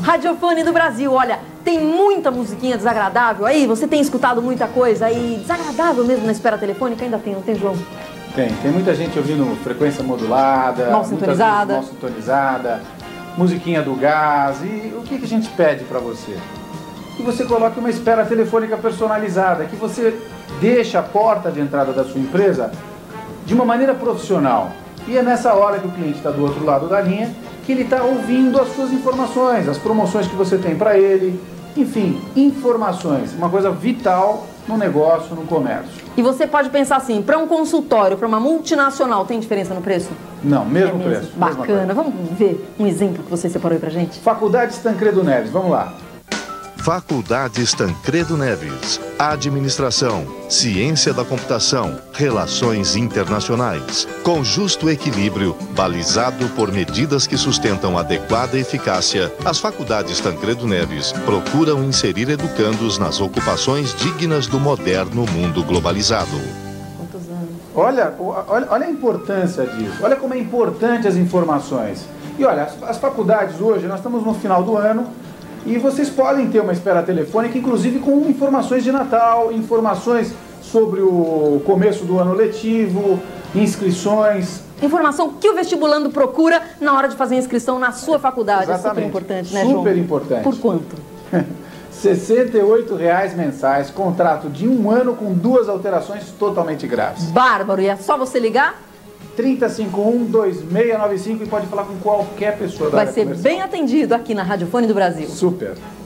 Radiofone do Brasil, olha, tem muita musiquinha desagradável aí? Você tem escutado muita coisa aí desagradável mesmo na espera telefônica? Ainda tem, não tem, João? Tem muita gente ouvindo frequência modulada, mal sintonizada, musiquinha do gás. E o que a gente pede para você? Que você coloque uma espera telefônica personalizada, que você deixe a porta de entrada da sua empresa de uma maneira profissional. E é nessa hora que o cliente está do outro lado da linha que ele está ouvindo as suas informações, as promoções que você tem para ele, enfim, informações, uma coisa vital no negócio, no comércio. E você pode pensar assim, para um consultório, para uma multinacional, tem diferença no preço? Não, mesmo preço. Bacana, vamos ver um exemplo que você separou aí pra gente? Faculdade Tancredo Neves, vamos lá. Faculdades Tancredo Neves, Administração, Ciência da Computação, Relações Internacionais, com justo equilíbrio, balizado por medidas que sustentam adequada eficácia, as Faculdades Tancredo Neves procuram inserir educandos nas ocupações dignas do moderno mundo globalizado. Quantos anos? Olha a importância disso, olha como é importante as informações. E olha, as faculdades hoje, nós estamos no final do ano, e vocês podem ter uma espera telefônica, inclusive com informações de Natal, informações sobre o começo do ano letivo, inscrições. Informação que o vestibulando procura na hora de fazer a inscrição na sua faculdade. Exatamente. É super importante, né, João? Super importante. Por quanto? R$ 68,00 mensais, contrato de 1 ano com 2 alterações totalmente grátis. Bárbaro, e é só você ligar? 3051-2695 e pode falar com qualquer pessoa da área comercial. Vai ser bem atendido aqui na Radiofone do Brasil. Super.